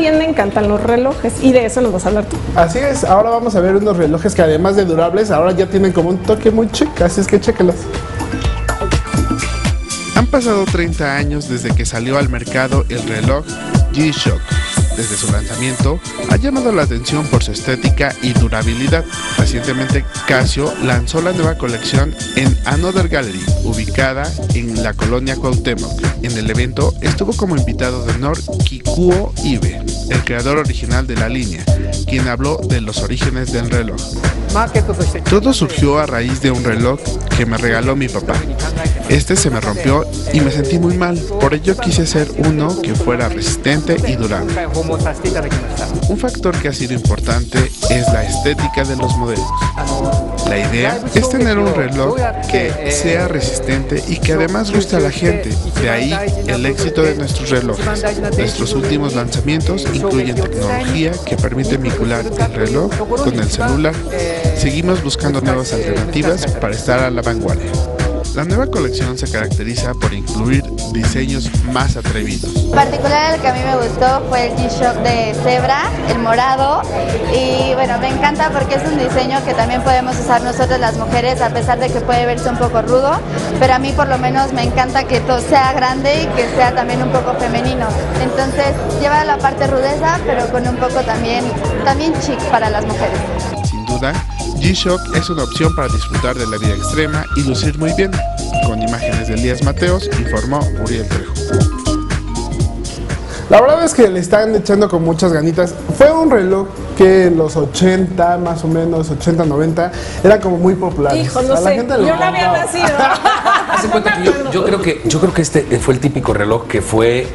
también me encantan los relojes y de eso nos vas a hablar tú. Así es, ahora vamos a ver unos relojes que además de durables, ahora ya tienen como un toque muy chic, así es que chéquelos. Han pasado 30 años desde que salió al mercado el reloj G-Shock. Desde su lanzamiento, ha llamado la atención por su estética y durabilidad. Recientemente, Casio lanzó la nueva colección en Another Gallery, ubicada en la colonia Cuauhtémoc. En el evento estuvo como invitado de honor Kikuo Ibe, el creador original de la línea, quien habló de los orígenes del reloj. Todo surgió a raíz de un reloj que me regaló mi papá. Este se me rompió y me sentí muy mal, por ello quise hacer uno que fuera resistente y durable. Un factor que ha sido importante es la estética de los modelos. La idea es tener un reloj que sea resistente y que además guste a la gente, de ahí el éxito de nuestros relojes. Nuestros últimos lanzamientos incluyen tecnología que permite vincular el reloj con el celular. Seguimos buscando nuevas alternativas para estar a la vanguardia. La nueva colección se caracteriza por incluir diseños más atrevidos. En particular el que a mí me gustó fue el G-Shock de cebra, el morado, y bueno, me encanta porque es un diseño que también podemos usar nosotros las mujeres, a pesar de que puede verse un poco rudo, pero a mí por lo menos me encanta que todo sea grande y que sea también un poco femenino. Entonces lleva la parte rudeza, pero con un poco también chic para las mujeres. Sin duda, G-Shock es una opción para disfrutar de la vida extrema y lucir muy bien. Con imágenes de Elías Mateos, informó Uriel Trejo. La verdad es que le están echando con muchas ganitas. Fue un reloj que en los 80, más o menos, 80, 90, era como muy popular. Hijo, no sé, yo no había nacido. Hace cuenta que yo creo que este fue el típico reloj que fue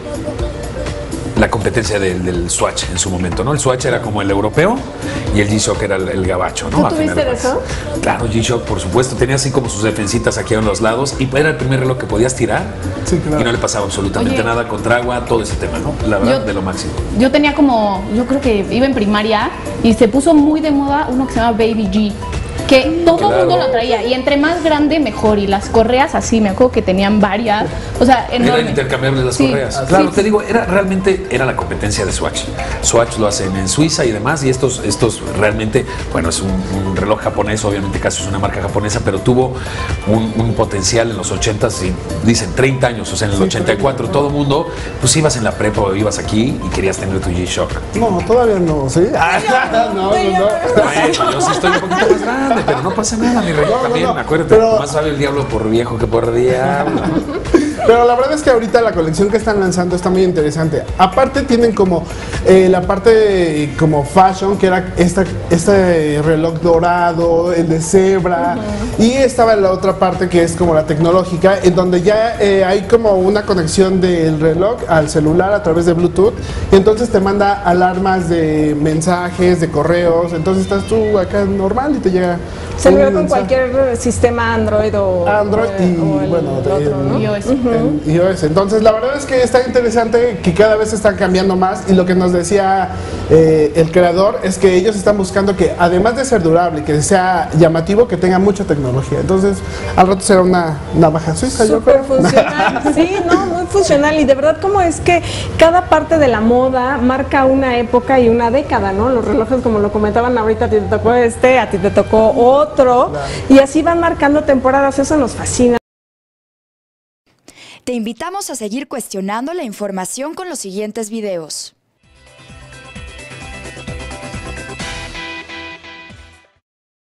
la competencia del Swatch en su momento, ¿no? El Swatch era como el europeo y el G-Shock era el gabacho, ¿no? ¿Tú tuviste de eso? Claro, G-Shock, por supuesto, tenía así como sus defensitas aquí en los lados y era el primer reloj que podías tirar, sí, claro, y no le pasaba absolutamente nada contra agua, todo ese tema, ¿no? La verdad, de lo máximo. Yo tenía como, yo creo que iba en primaria y se puso muy de moda uno que se llama Baby G, que todo el mundo lo traía y entre más grande mejor, y las correas así, me acuerdo que tenían varias, o sea, enormes. Eran intercambiables las correas. Claro, te digo, realmente era la competencia de Swatch. Swatch lo hacen en Suiza y demás, y estos realmente, bueno, es un reloj japonés, obviamente Casio es una marca japonesa, pero tuvo un potencial en los 80s, y dicen 30 años, o sea, en el 84, todo el mundo, pues ibas en la prepa o ibas aquí y querías tener tu G-Shock. No, todavía no, ¿sí? No. Bueno, yo sí estoy un poquito más grande, pero no pasa nada, mi rey, también, acuérdate, pero más sabe el diablo por viejo que por diablo. Pero la verdad es que ahorita la colección que están lanzando está muy interesante. Aparte tienen como la parte como fashion, que era este reloj dorado, el de cebra, y estaba la otra parte que es como la tecnológica, en donde ya hay como una conexión del reloj al celular a través de Bluetooth, y entonces te manda alarmas de mensajes, de correos, entonces estás tú acá normal y te llega. Se unió con cualquier sistema Android o bueno, otro, ¿no? iOS. iOS. Entonces la verdad es que está interesante que cada vez están cambiando más, y lo que nos decía el creador es que ellos están buscando que además de ser durable, que sea llamativo, que tenga mucha tecnología. Entonces al rato será una navaja suiza. Súper funcional, sí, no, muy funcional, y de verdad como es que cada parte de la moda marca una época y una década, ¿no? Los relojes, como lo comentaban ahorita, a ti te tocó a ti te tocó otro, claro, y así van marcando temporadas, eso nos fascina. Te invitamos a seguir cuestionando la información con los siguientes videos.